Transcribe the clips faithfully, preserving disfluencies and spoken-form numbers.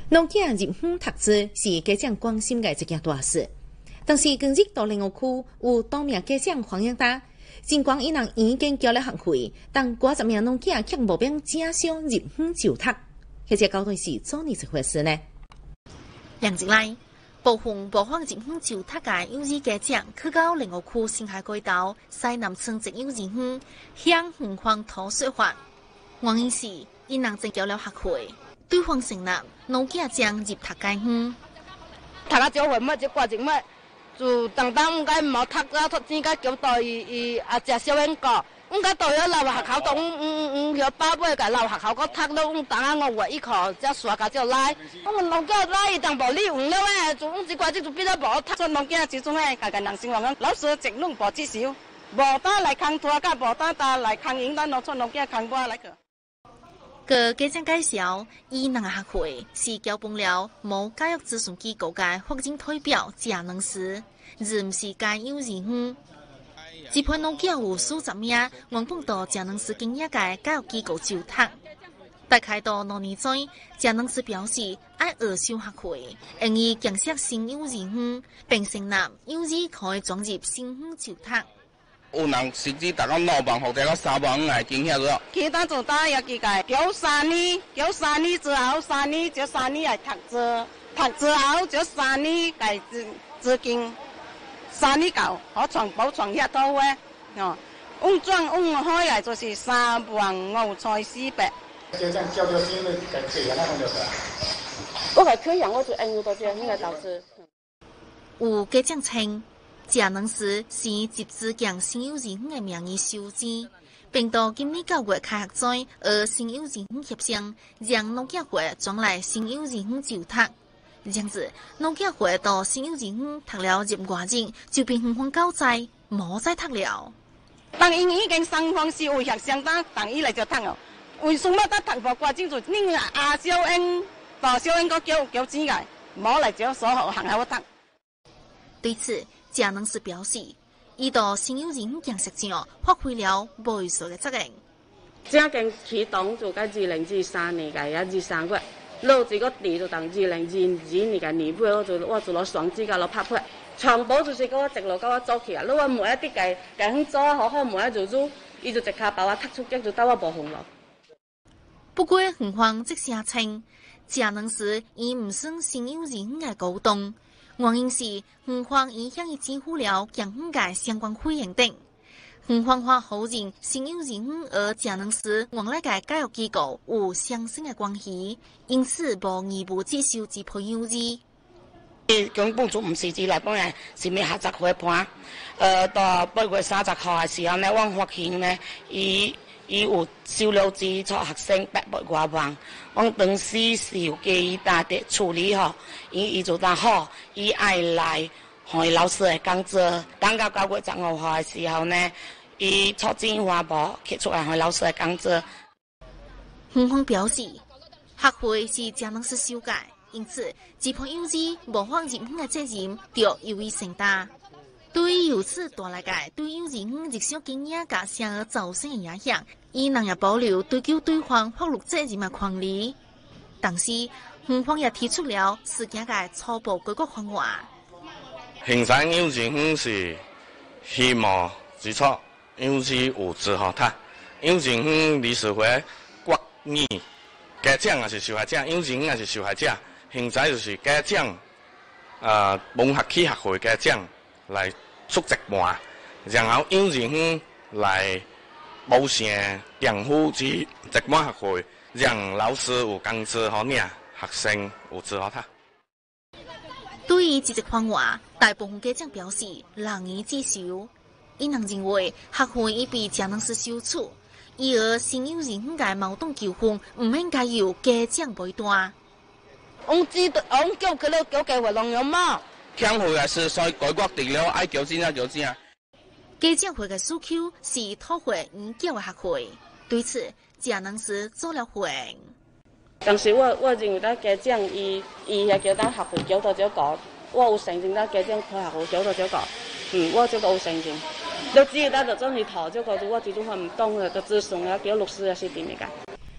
农囝入园读书是家长关心的一件大事，但是近日到灵湖区有多名家长反映到，尽管伊人已经交了学费，但几十名农囝却无变正常入园就读，或者到底是怎样一回事呢？两日来，部分无法入园就读的幼儿家长去到灵湖区新海街道西南村一幼儿园，向园方讨说法，原因是伊人正交了学费。对方承认，农囝将入读该园， 读啊少岁么，就挂钱么，就当当唔该冇读啊，读钱个叫到伊伊啊只小英个，唔该到咗留学校度，唔唔唔有爸爸个留学校个读咯，唔当啊我话依个只耍个就来，我们农囝来当无理用了诶，就唔只挂只就变咗无读，所以农囝始终诶，家家人生活老师整弄无至少，无单来扛拖甲，无单单来扛赢单，农村农囝扛过来去。 个家长介绍，伊人的学费是交本了无教育咨询机构嘅法定代表假能师，而唔是该幼儿园。一批农囝有数十名原本到假能师经验嘅教育机构就读，大概到两年前，假能师表示爱二收学费，因伊建设新幼儿园，并承认幼儿可以转入新园就读。 有人甚至达到两万或者到三万来经验咗。 其他做打也几届，九三年，九三年之後，三年就三年嚟讀書，讀之後就三年計資資金，三年夠可全部全一套嘅，哦，用賺用開嚟就是三萬五千四百。 就這樣交交錢，你計退人那種就是。 我係退人，我就按照到這應該導致。 有家長稱。假能師是集資強新幼兒園的名義收錢，並到今年九月開學在而新幼兒園協商，讓農業會轉來新幼兒園就讀。這樣子，農業會到新幼兒園讀了入外日，就變園方交代，冇再讀了。 當因已經雙方是有協商單，當伊來就讀哦。為什麼得讀無過清楚？你阿小英、大小英個叫叫錢嘅，冇嚟就所學行後讀。 對此，假能師表示，伊到新幼兒園建設上發揮了未遂嘅責任。 正經啟動就喺二零二三年嘅，也二三月，攞住個地就當二零二二年嘅年尾，我就我就攞雙資格攞拍拍，全部就是嗰個直路嗰個做起啊！攞我每一啲嘅嘅肯做好好，每一做做，伊就直下把我踢出局，就到我無紅咯。 不過園方即聲稱，假能師伊唔算新幼兒園嘅股東。原因是園方已向伊支付了建園嘅相關費用等，園方話否認新幼兒園而假能師原來嘅教育機構有相生嘅關係，因此無義務接收這批幼兒。 根本就唔是只嚟幫人，是咪下集會判？誒，到八月三十號嘅時候呢，我發現呢，伊伊有收了資助學生八百多萬，我當時是有記大啲處理吼，伊伊做得好，伊愛來向老師嚟講做，等到九月十五號嘅時候呢，伊出錢花寶，揭出來向老師嚟講做。 園方表示，學費是假能師修改，因此這批幼兒無法入園嘅責任就由伊承擔。對於如此大來嘅對幼兒園日常經驗嘅生而造成嘅影響，伊人也保留追究對方法律責任嘅權利。但是，園方也提出了事件嘅初步解決方案。 現在幼兒園是希望指出幼兒有資學讀，幼兒園理事會決議家長也是受害者，幼兒園也是受害者。現在就是家長，呃，蒙學期學會家長。來出一半，然後幼兒園來補償政府之一半學費，讓老師有工資好領，學生有資好讀。 對於這個方案，大部分家長表示難以接受，因人認為學費已被假能師收取，因而新幼兒園嘅矛盾糾紛唔應該由家長背擔。 我知道，我叫佢哋叫計劃農業嘛。 鄉會嘅是所以改革定了，愛繳錢啊繳錢啊。 家長會嘅訴求是討回已繳嘅學費，對此假能師做了回應。 但是我我認為咧，家長伊伊係叫咱學費繳到咗個，我有承認咧家長佢學費繳到咗個，嗯，我這個有承認。你只要咱就真係討這個，我這種話唔懂嘅，個諮詢啊，叫律師啊是點嚟㗎？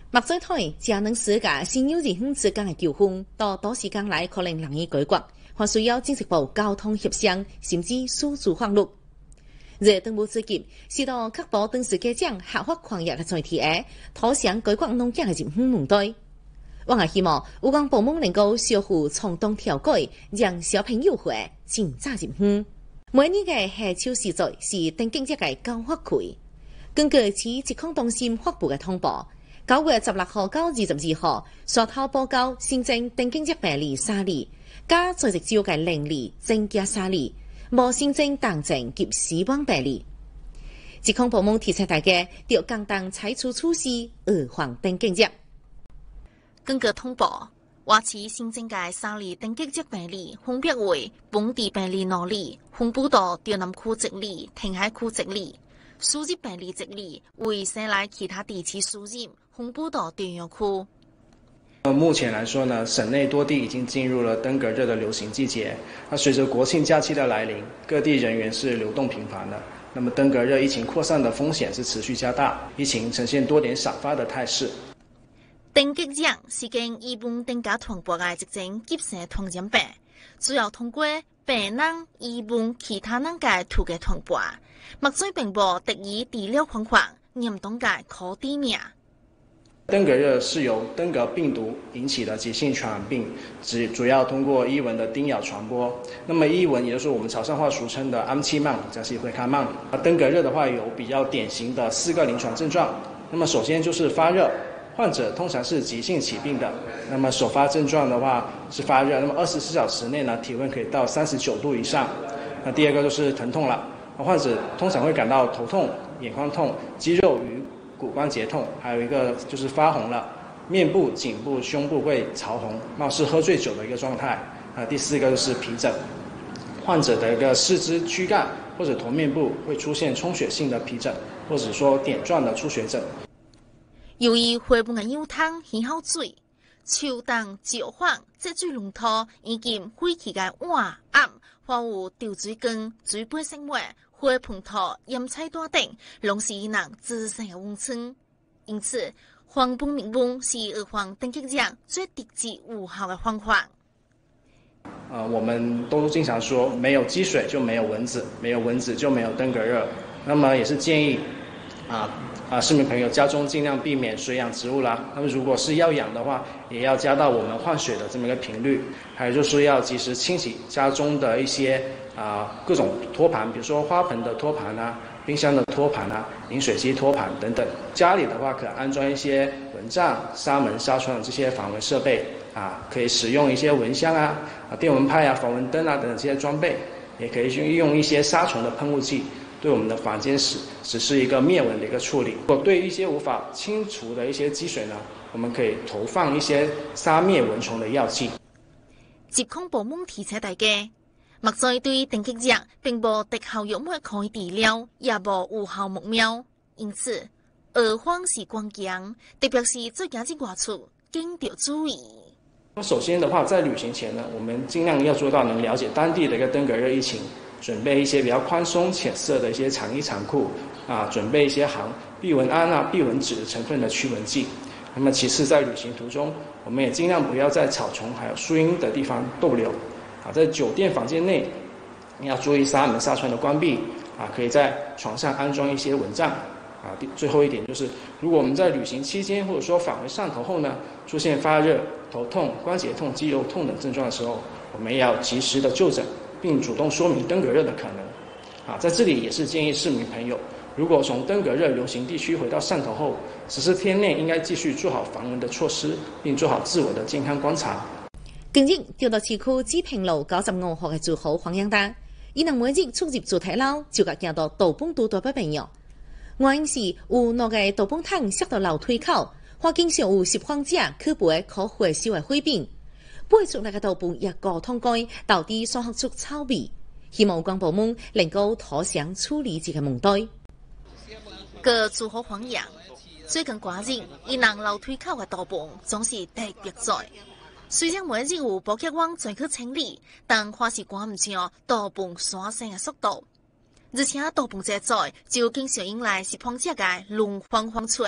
目水台只能使个先有人行之间的纠纷，到多时间内可能难以解决，还需要政治部交通协商，甚至诉诸法律。热当务之急是到确保当时家长合法抗疫的前提下，妥善解决农家的人行问题。我也希望有关部门能够小幅冲动调改，让小朋友会尽早入园。每年的夏秋时节是登记者的高发期。根据市疾控中心发布的通报，九月十六号到二十二号，沙头报告新增登记者病例三例，加在职州的零例增加三例，无新增重症及死亡病例。疾控部门提醒大家，要共同采取措施预防登记者。 根据通报，华市新增嘅三例登记者病例，分别为本地病例两例，丰埔道中南区一例，填海区一例。输入病例一例为省内其他地区输入，丰埔道中央区。 呃，目前来说呢，省内多地已经进入了登革热的流行季节。那随着国庆假期的来临，各地人员是流动频繁的，那么登革热疫情扩散的风险是持续加大，疫情呈现多点散发的态势。 登记者是经医本登家传播的一种急性传染病，主要通过病人、医本、其他人嘅途径传播。目前并无特异治疗方法，严重嘅可致命。 登革热是由登革病毒引起的急性传染病，只主要通过伊蚊的叮咬传播。那么伊蚊也就是我们潮汕话俗称的氨气曼，加是会看曼。登革热的话有比较典型的四个临床症状。那么首先就是发热，患者通常是急性起病的。那么首发症状的话是发热，那么二十四小时内呢体温可以到三十九度以上。那第二个就是疼痛了。患者通常会感到头痛、眼眶痛、肌肉与骨关节痛，还有一个就是发红了，面部、颈部、胸部会潮红，貌似喝醉酒的一个状态。啊，第四个就是皮疹，患者的一个四肢躯干或者头面部会出现充血性的皮疹，或者说点状的出血疹。 由于血本嘅腰汤很好水，手动、脚晃、积水龙头以及废弃嘅碗盒，或有丢水缸、水杯生活。血盆土、腌菜大等，拢是人滋生的温床。因此，黄本明本是预防登记者最直接有效的方法。 呃，我们都经常说，没有积水就没有蚊子，没有蚊子就没有登革热。那么也是建议，啊啊，市民朋友家中尽量避免水养植物啦。那么如果是要养的话，也要加到我们换水的这么一个频率，还有就是要及时清洗家中的一些。啊，各种托盘，比如说花盆的托盘啊，冰箱的托盘啊，饮水机托盘等等。家里的话，可安装一些蚊帐、纱门、纱窗这些防蚊设备啊，可以使用一些蚊香啊、啊电蚊拍啊、防蚊灯啊等等这些装备，也可以运用一些杀虫的喷雾剂，对我们的房间实实施一个灭蚊的一个处理。如果对一些无法清除的一些积水呢，我们可以投放一些杀灭蚊虫的药剂。 疾控部门提醒大家。目前对登记者并无特效药物可以治疗，也无有效目标，因此预防是关键，特别是做家境外出，更要注意。 首先的话，在旅行前呢，我们尽量要做到能了解当地的一个登革热疫情，准备一些比较宽松浅色的一些长衣长裤啊，准备一些含避蚊胺啊、避蚊酯成分的驱蚊剂。那么其次，在旅行途中，我们也尽量不要在草丛还有树荫的地方逗留。啊，在酒店房间内，你要注意纱门、纱窗的关闭。啊，可以在床上安装一些蚊帐。啊，最后一点就是，如果我们在旅行期间，或者说返回汕头后呢，出现发热、头痛、关节痛、肌肉痛等症状的时候，我们也要及时的就诊，并主动说明登革热的可能。啊，在这里也是建议市民朋友，如果从登革热流行地区回到汕头后，十四天内应该继续做好防蚊的措施，并做好自我的健康观察。 近日，调到市区紫平路九十五号的住户黄养达，伊能每日出入主体楼，就甲行到道本都大不朋友。原因是有两个道本桶塞到楼梯口，或经常有拾荒者去背可回收的废品，背出那个道本也高通改，导致散发出臭味。希望有关部门能够妥善处理这个问题。 个住户黄养，最近寡日，伊人楼梯口的道本总是特别窄。虽然每日有保洁网全去清理，但还是赶唔上道本刷新的速度。而且道本这窄，就经常引来拾荒者嘅轮番翻出，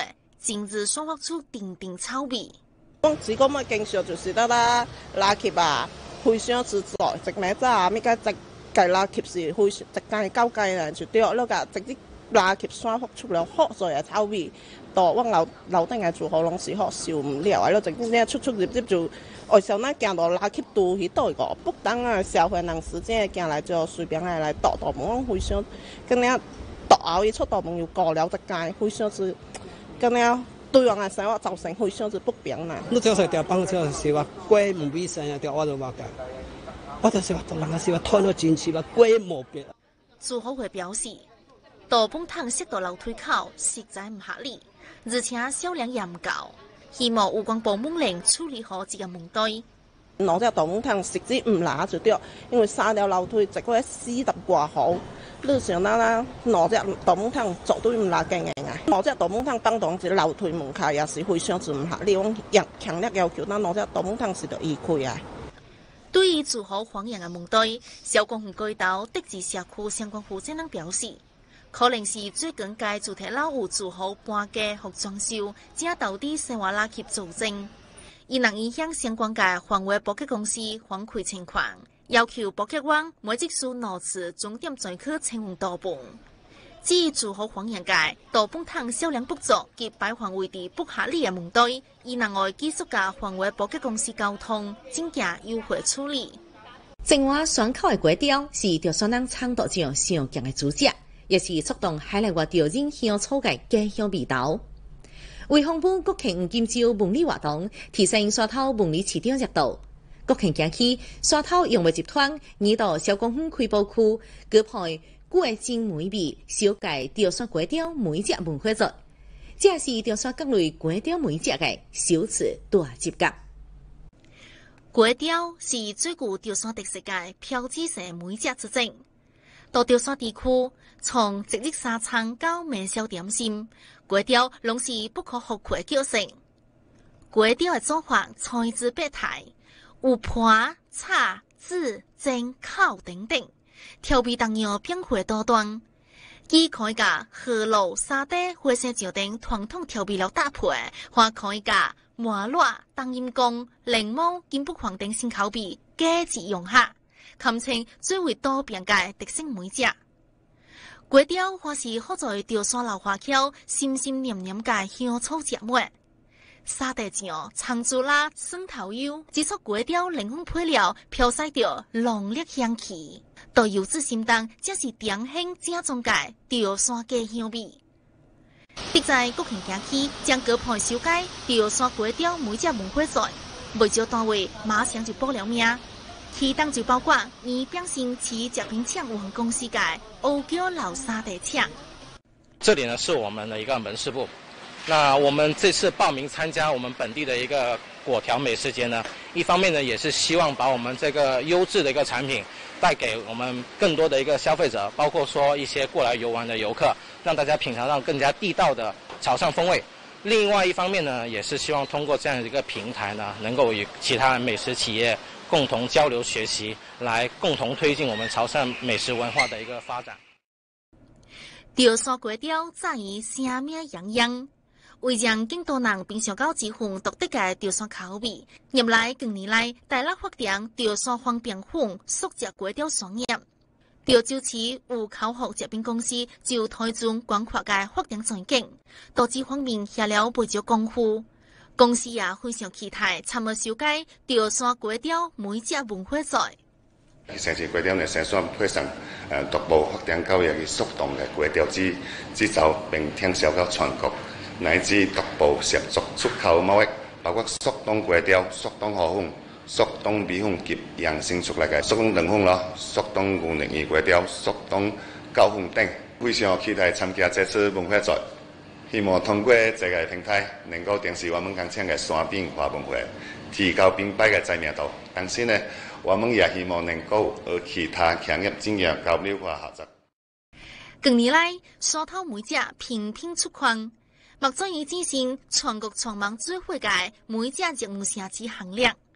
今日双发出顶顶草味。 我只讲乜經常就是得啦，拉協啊，非常之在，直咩啫啊，咩個直計拉協是非常直間高計啦，就對，嗰個直接拉協雙發出嚟好在嘅草味，到我樓樓頂嘅做好攏是好受唔了，係咯，直接出出入入就。我想那行到拉去都去到一個，不當啊社會人時間行來就隨便來來倒倒門，非常跟那倒後一出倒門又過了一街，非常之跟那對人嘅生活造成非常之不便啦。 你就是條幫就是話鬼唔衛生啊，條我就話嘅，我就是話人係話拖到進去話鬼冇別。 朱學會表示，大崩湯塞到樓梯口實在唔合理，而且銷量也唔高。希望有關部門能處理好這個問題。 攞隻大門湯實質唔拿就對，因為三條樓梯直過四十掛號，你想啦啦，攞隻大門湯絕對唔拿勁嘅啊！攞隻大門湯當當隻樓梯門口也是非常之唔合理，我強烈要求，咱攞隻大門湯是要移開啊！ 對於做好防疫嘅問題，消防局街道德智社區相關負責人表示。可能是最近屆主題樓有做好搬家和裝修，正導致生活拉協造成，伊能影響相關嘅環衛保潔公司反饋情況，要求保潔員每職數攞次重點專去清運倒泵。至於做好防疫界倒泵湯銷量不足及擺放位置不合理嘅問題，伊能外繼續甲環衛保潔公司溝通，盡價優惠處理。 正話雙口嘅粿條是條雙人倡導上上強嘅主食。也是促動海內外調整香草嘅家鄉味道。為防範國慶金朝文理活動，提升沙頭文理市場熱度。國慶假期，沙頭農業集團移到小公園開播區，舉辦過境美味小介潮汕粿條美食文化節，這是潮汕各類粿條美食嘅首次大集結。 粿條是最具潮汕特色嘅標誌性美食之一。到潮汕地區，從節日沙餐到名小點心，粿條攏是不可或缺的角色。粿條的做法菜之百態，有盤、炒、煮、蒸、烤等等，調味當樣變化多端。既可以甲河螺、沙嗲、花生醬等傳統調味料搭配，或可以甲麻辣、冬陰功、檸檬、金箔黃等新口味加之融合。堪稱最為多變嘅特色美食。粿條或是好在潮汕老華僑心心念念嘅香草食物，沙嗲醬、長竹辣、蒜頭油，只出粿條靈魂配料，飄曬着濃烈香氣。到油脂心當，則是典型正宗嘅潮汕家鄉味。特在國慶假期，將舉辦首屆潮汕粿條美食文化節，未少單位馬上就報了名。其中就包括宜標新旗食品廠有限公司嘅歐橋老沙嗲廠。 這裡呢是我們的一個門市部。那我們這次報名參加我們本地的一個粿條美食節呢，一方面呢也是希望把我們這個優質的一個產品帶給我們更多的一個消費者，包括說一些過來遊玩的遊客，讓大家品嘗到更加地道的潮汕風味。另外一方面呢，也是希望通過這樣一個平台呢，能夠與其他美食企業共同交流學習，來共同推進我們潮汕美食文化的一個發展。 潮汕粿條早已聲名揚揚，為讓更多人品嘗到一份獨特嘅潮汕口味，入來近年來大力發展潮汕方便粉速食粿條商業。潮州市有口福食品公司就推進廣闊嘅發展前景，導致方面下了不少功夫。公司也非常期待參與首屆潮汕粿條美食文化節。 城市粿條呢，生產配上誒獨步發展到一個速凍嘅粿條製製造並聽銷到全國，乃至獨步涉足出口貿易，包括速凍粿條、速凍河粉、速凍米粉及養生出來嘅速凍涼粉咯，速凍牛肉魚粿條、速凍糕粉等，非常期待參加這次文化節。希望通過這個平台，能夠展示我們工廠嘅山餅華文化，提高品牌嘅知名度。但是呢，我們也希望能夠和其他企業進行交流和合作。 近年來，沙頭美食頻頻出圈，目前已進行全國全網最會嘅美食節目城市行列。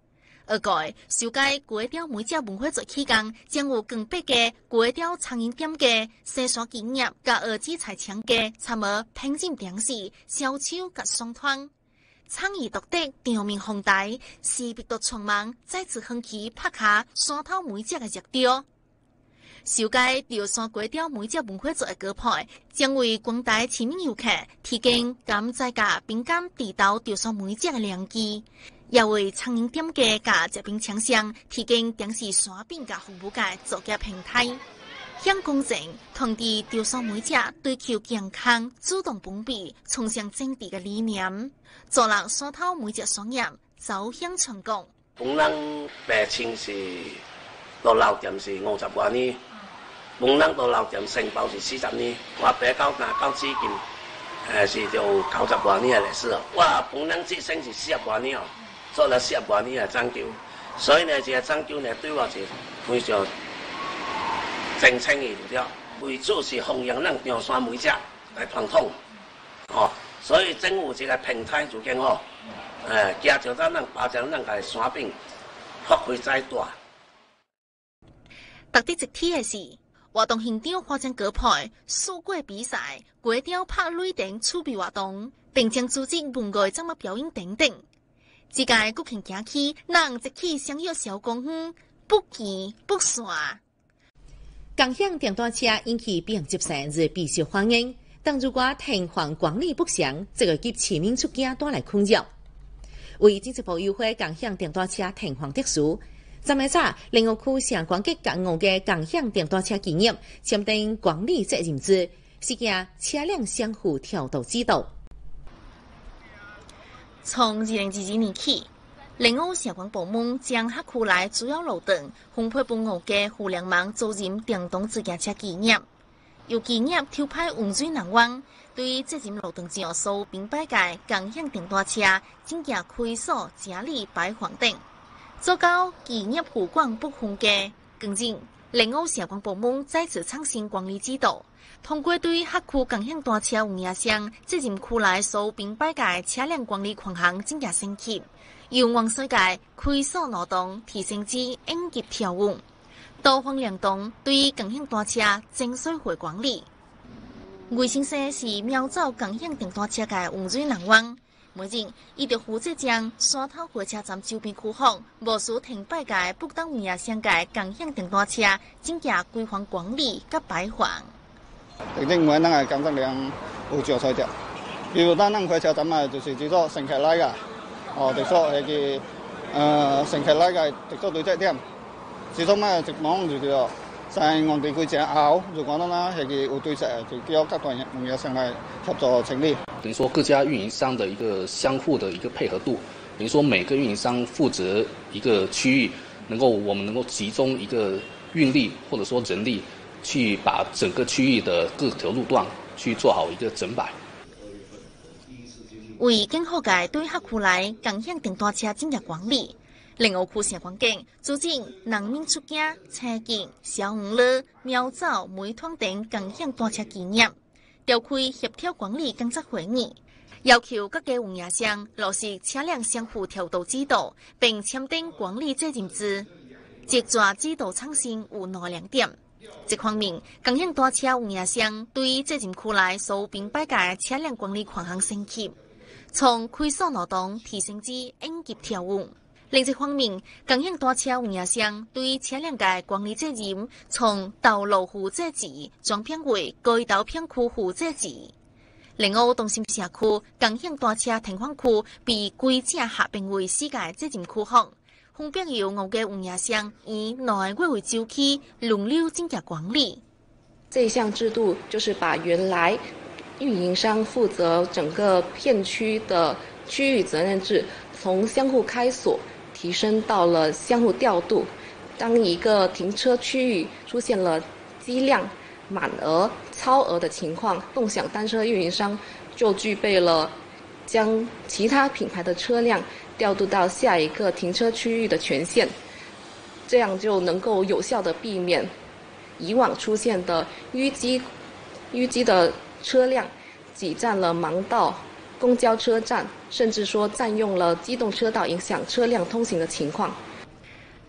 而該修改粿條每隻文化節期間，將有更八個粿條餐飲店嘅生產經驗，甲兒子菜場嘅參與品鑑點時，銷售甲雙團。倡議獨特場面宏大，時必到充滿再次興起拍下山頭每隻嘅熱調。修改潮汕粿條每隻文化節嘅歌牌，將為廣大市民遊客提供感在家並感地道潮汕每隻嘅良機。也為餐飲店嘅甲食品廠商提供電視刷屏嘅服務嘅作業平台，向公眾傳遞潮汕每隻追求健康、主動本地、崇尚正義嘅理念，做人山頭每隻商業走向成功。 本人白青是到老店是五十多年，本人到老店承包是四十年，我白到拿到至今，誒是就九十多年嘅歷史哦。我本人至生是四十多年哦。做了四十多年嘅針灸，所以呢，這個針灸呢對我是非常正清嘅了。為主是弘揚咱潮汕美食來傳統，哦，所以政府這個平台就更好，誒，加強咱咱保障咱個山邊發揮再大。 特別一提嘅是，活動現場發展歌牌、數過比賽、粿條拍擂等儲備活動，並將組織文藝節目表演等等。自家國慶假期，人一起享有小公園，不見不散。 共享電單車引起別人接受而備受歡迎，但如果停放管理不詳，這個給市民出境帶來困擾。為經濟部優化共享電單車停放特殊，昨日早林務區城管局甲五個共享電單車企業簽訂管理責任制，實行車輛相互調度制度。 從二零二二年起，林務城管部門將轄區內主要路段分配給五個互聯網租賃電動自行車企業，由企業調派運水人員對這些路段上所並擺嘅共享電單車進行開鎖、整理、擺放等，做到企業互管不分家。更近，林務城管部門再次創新管理制度。通過對轄區共享單車運營商責任區內所並擺嘅車輛管理權限進行升級，由往世界開鎖勞動提升至應急調運，多方聯動對共享單車徵收回管理。衛生社是瞄走共享電單車嘅運輸人員，每日伊就負責將山頭火車站周邊區域無需停擺嘅不當運營商嘅共享電單車進行規範管理及擺放。 定正每咱個監測量有照出條，比如咱咱火車站啊，就是叫做乘客來個，哦，就說係個呃乘客來個就做對責點，至少嘛，直網就叫在我哋佢只拗，如果咱啦係個有對責，就叫各團運營商來合作成立。 等於說各家運營商的一個相互的一個配合度，等於說每個運營商負責一個區域，能夠我們能夠集中一個運力或者說人力。去把整個區域的各條路段去做好一個整擺。 為更好嘅對轄區內共享電單車進行管理，林務區城管局組織人民出境、車境、小五樂、苗早、梅湯等共享單車企業，召開協調管理工作會議，要求各家運營商落實車輛相互調度制度，並簽訂管理責任制。接住制度創新有哪兩點？這方面，共享單車運營商對責任區內所並擺嘅車輛管理權限升級，從開鎖勞動提升至應急調運。另一方面，共享單車運營商對車輛嘅管理責任從道路負責制轉變為該道片區負責制。另外，東心社區共享單車停放區被規整合併為四個責任區項。分別由五個運營商以內外為周期輪流進行管理。 這一項制度就是把原來運營商負責整個片區的區域責任制，從相互開鎖提升到了相互調度。當一個停車區域出現了機量滿額、超額的情況，共享單車運營商就具備了將其他品牌的車輛調度到下一個停車區域的權限，這樣就能夠有效地避免以往出現的淤積、淤積的車輛擠占了盲道、公交車站，甚至說佔用了機動車道，影響車輛通行的情況。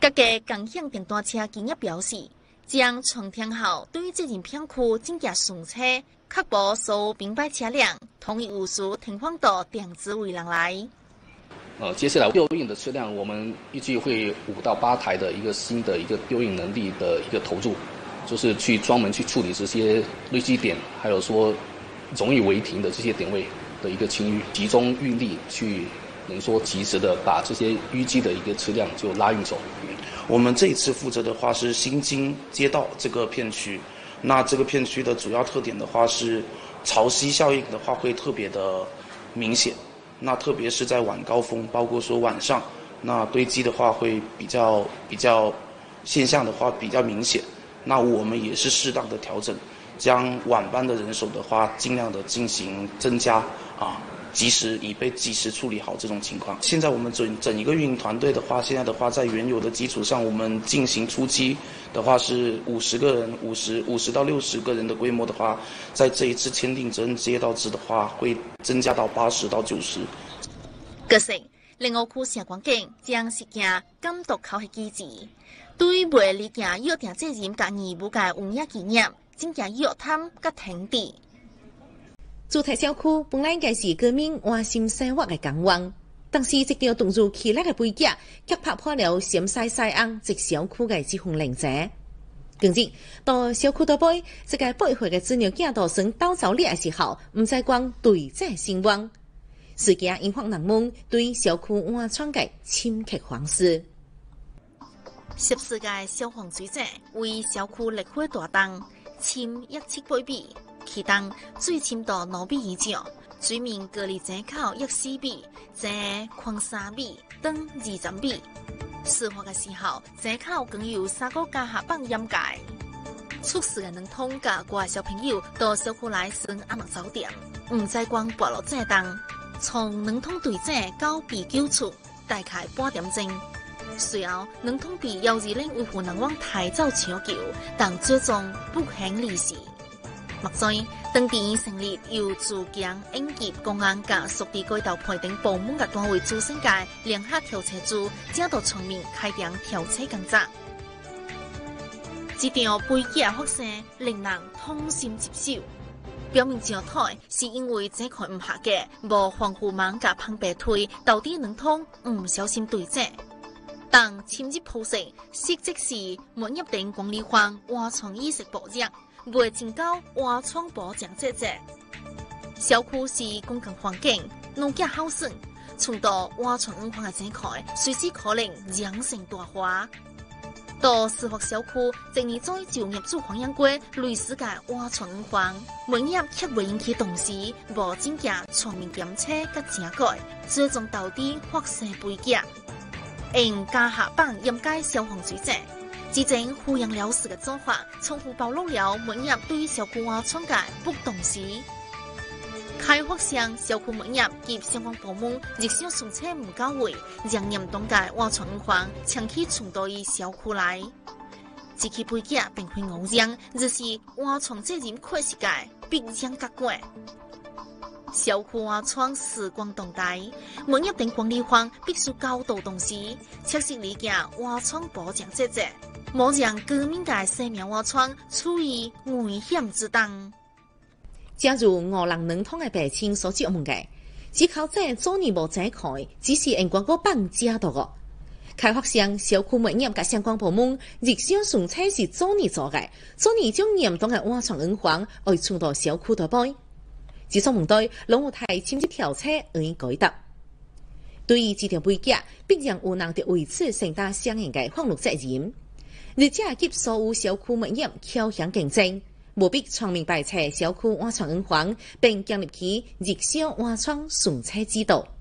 各家共享电单车企业表示，将重听后对责任片区增加巡车，确保所有并排车辆统一无事停放到定址位上来。 呃，接下来丢运的车辆，我们预计会五到八台的一个新的一个丢运能力的一个投入，就是去专门去处理这些累积点，还有说容易违停的这些点位的一个清淤，集中运力去能说及时的把这些淤积的一个车辆就拉运走。 我们这一次负责的话是新津街道这个片区，那这个片区的主要特点的话是潮汐效应的话会特别的明显。那特别是在晚高峰，包括说晚上，那堆积的话会比较比较现象的话比较明显。那我们也是适当的调整，将晚班的人手的话尽量的进行增加啊，及时以备及时处理好这种情况。现在我们整整一个运营团队的话，现在的话在原有的基础上，我们进行初期的话是五十个人，五十五十到六十个人的规模的话，在这一次签订责任街道制的话，会增加到八十到九十。 可是，另外区城管警将实行监督考核机制，对未理解约定责任甲义务嘅营业经验，增加约谈甲停止。 主题小区本来应该是居民安心生活嘅港湾，但是这条动作起来嘅背景，却拍破了咸西西安这小区嘅这份连结。近日到小区倒背，这个八岁嘅子女囝到生斗走猎嘅时候，唔再讲对这兴亡。事件引发人们对小区安全嘅深刻反思。 涉事嘅消防水者为小区烈火大灯，深一七八米，其中水深到两米以上，水面隔离井口约四米，井宽三米，长二十米。事发嘅时候，井口更有三个加下棒掩盖。出事嘅能通甲外小朋友到小区来耍暗晚早点，唔再光跋落井东。从能通队井到被救出，大概半点钟。随后，能通被幺二零维护人员抬走抢救，但最终不幸离世。目前，当地成立由驻警、应急、公安甲属地街道配定部门嘅单位组成嘅联合调查组，正到全面开展调查工作。这条背景发生令人痛心疾首。表面上睇是因为井盖唔合格，无防护网甲旁白推，导致能通唔小心对井。但深入剖析，实质是没入定管理方挖创意识保障，未尽到挖创保障职责。小区是公共环境，农家好生，冲到挖创五方嘅井盖，随时可能酿成大祸。到事发小区，一年再就业主黄阳街类似嘅挖创五方，每日却未引起重视，无增加全面检测甲整改，最终导致发生悲剧。用加下棒掩盖消防水者，之前敷衍了事嘅做法，重复暴露了每日对小区挖创嘅不重视。开发商小区物业及相关部门日常巡测唔到位，让严重嘅挖创五方长期冲到于小区内。这起背景并非偶然，而是挖创责任确实嘅必将结果。小区挖创时光动态，物业等管理方必须高度重视，切实理解挖创保障职责，莫让居民嘅生命挖创处于危险之中。 假如五人能通嘅白青所接问嘅，只靠这早年无井盖，只是用光个棒加到个。开发商小区物业甲相关部门日常巡测是早年做嘅，早年将严重嘅挖创银行外冲到小区台北。自所问题，拢有太深入调查而改答。对于这条背景，必然有人得为此承担相应嘅法律责任。而且及所有小区物业敲响竞争。务必全面排除小区挖创银行，并建立起日常挖创巡测制度。